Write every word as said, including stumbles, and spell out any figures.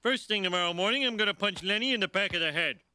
First thing tomorrow morning, I'm gonna punch Lenny in the back of the head.